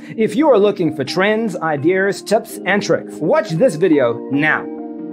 If you are looking for trends, ideas, tips, and tricks, watch this video now.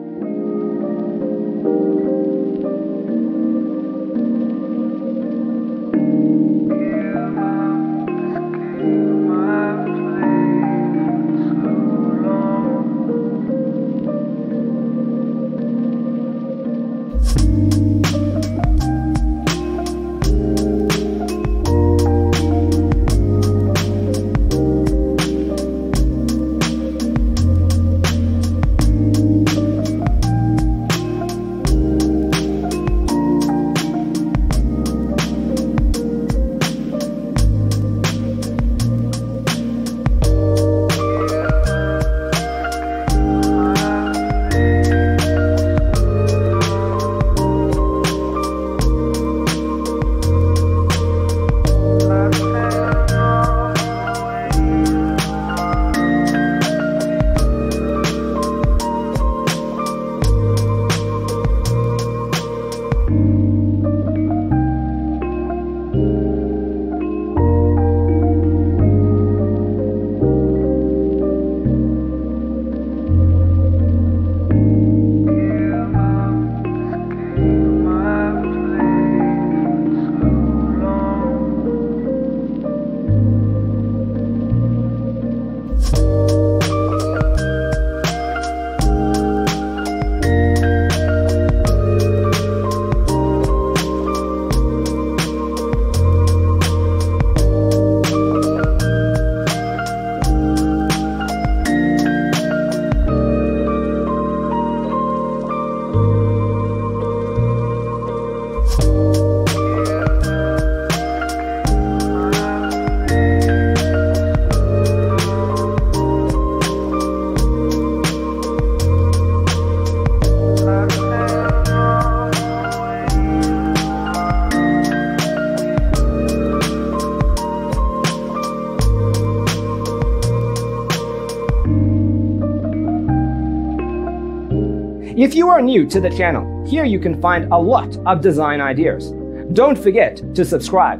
If you are new to the channel, here you can find a lot of design ideas. Don't forget to subscribe.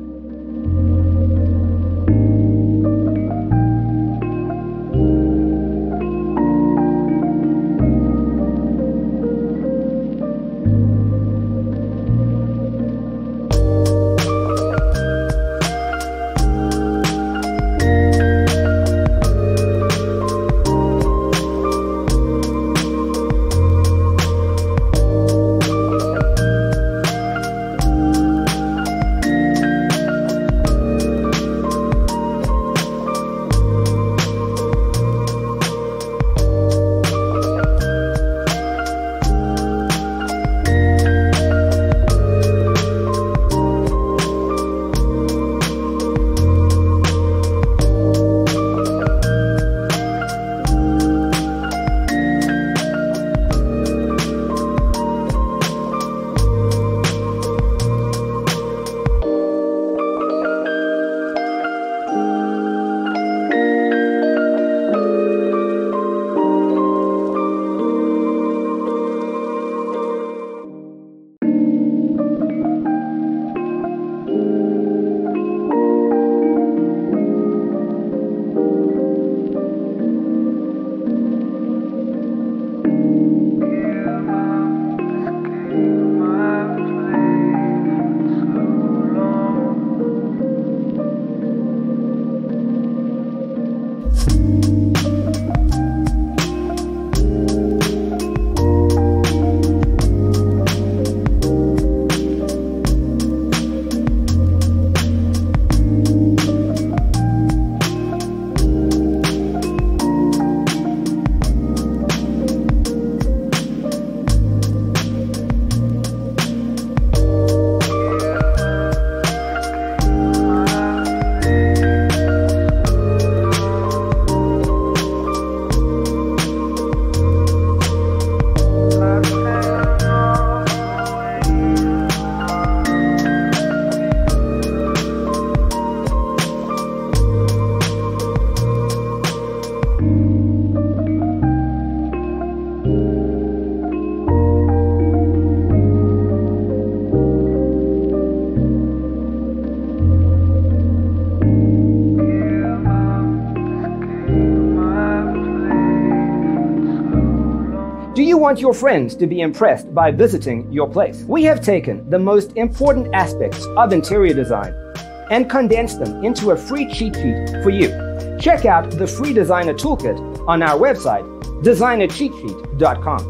You want your friends to be impressed by visiting your place. We have taken the most important aspects of interior design and condensed them into a free cheat sheet for you. Check out the free designer toolkit on our website, designercheatsheet.com.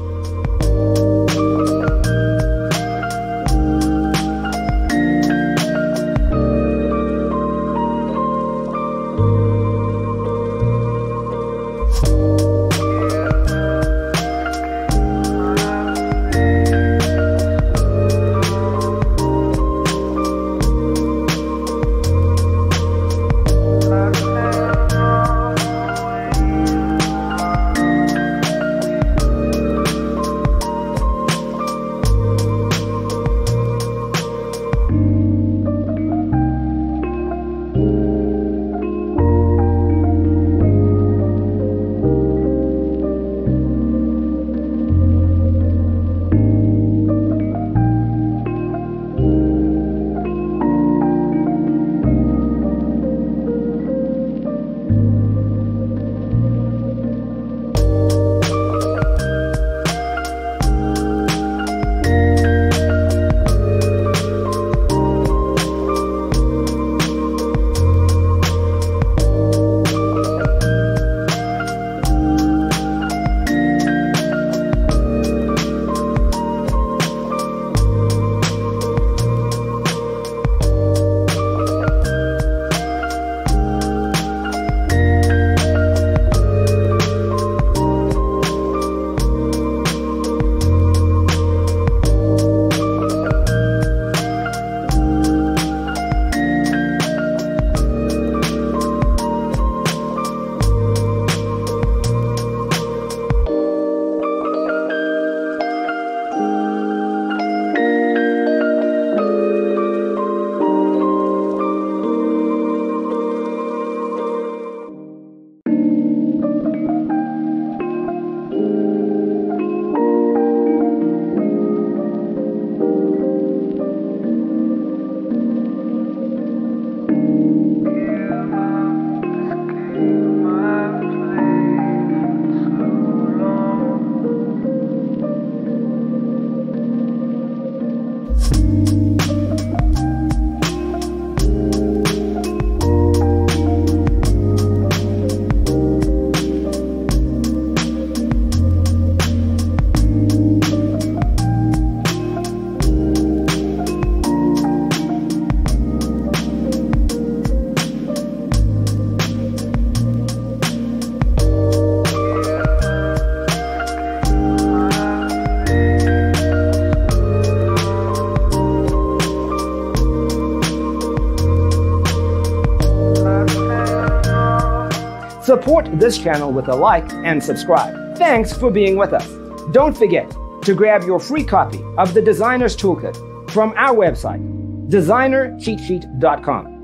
Support this channel with a like and subscribe. Thanks for being with us. Don't forget to grab your free copy of the Designer's Toolkit from our website, designercheatsheet.com.